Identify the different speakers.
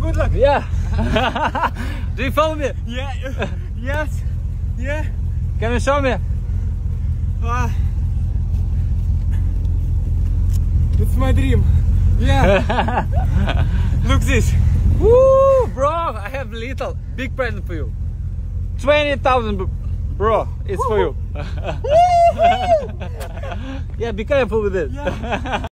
Speaker 1: Good luck.
Speaker 2: Yeah. Do you follow me?
Speaker 1: Yeah. Yes. Yeah.
Speaker 2: Can you show me?
Speaker 1: It's my dream. Yeah. Look this.
Speaker 2: Woo, bro! I have big present for you. 20,000, bro. It's for you. Yeah, be careful with it.
Speaker 1: Yeah.